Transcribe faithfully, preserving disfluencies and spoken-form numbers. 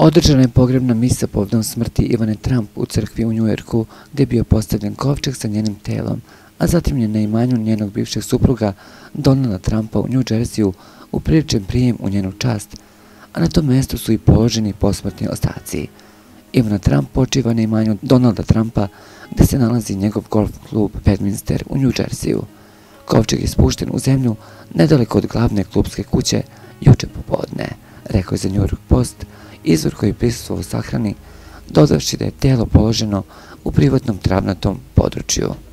Održana je pogrebna misa povodom smrti Ivane Trump u crkvi u Njujorku, gdje je bio postavljen kovčeg sa njenim telom, a zatim je na imanju njenog bivšeg supruga Donalda Trumpa u New Jerseyu upriličen prijem u njenu čast, a na tom mjestu su i položeni posmrtni ostaci. Ivana Trump počiva na imanju Donalda Trumpa, gdje se nalazi njegov golf klub Bedminster u New Jerseyu. Kovčeg je spušten u zemlju nedaleko od glavne klubske kuće juče popodne, rekao je za New York Post izvor koji je prisustvovao sahrani, dodavši da je telo položeno u privatnom travnatom području.